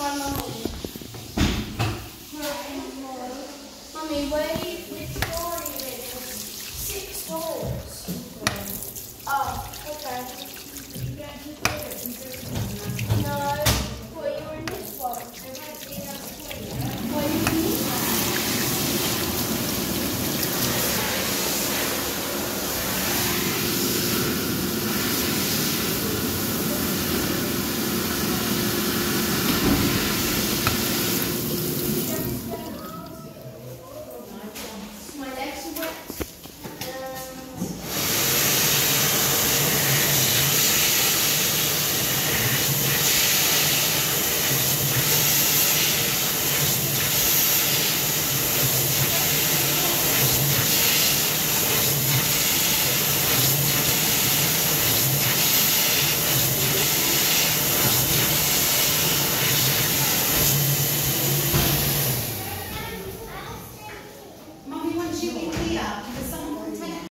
Mummy, which floor are you in? 6 floors. Oh, okay. No, well, you're in this one. Well, you're in this one. My legs are wet. Mummy, once you in here, there's someone